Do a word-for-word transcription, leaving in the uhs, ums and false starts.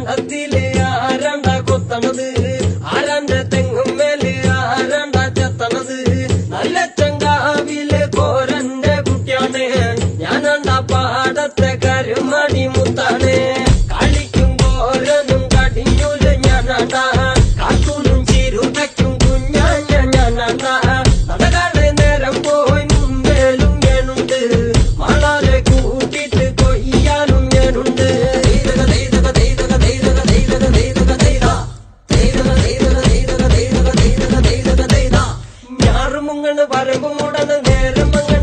കണ്ടത്തിലെ ആരണ്ട കൊത്തണത് ആരാന്റെ തെങ്ങും മേലെ ആരണ്ട ചെത്തണത് നല്ല ചങ്കാവിലെ കോരന്റെ കുട്ടിയാണ് ഞാനണ്ട പാടത്തെ കരുമണി മുത്താണ് കളിക്കും കോരനും കടിഞ്ഞൂല് ഞാനണ്ട കാത്തൂനും ചിരുതയ്ക്കും കുഞ്ഞാഞ്ഞ ഞാനണ്ട നടകാടെ നേരം പോയി മുമ്പേലും ഞാനുണ്ട് മളാലെ കൂട്ടിട്ട് കൊയ്യാനും ഞാനുണ്ട് ഞാറുമുങ്ങണ് വരമ്പ് മൂടണ് നേരം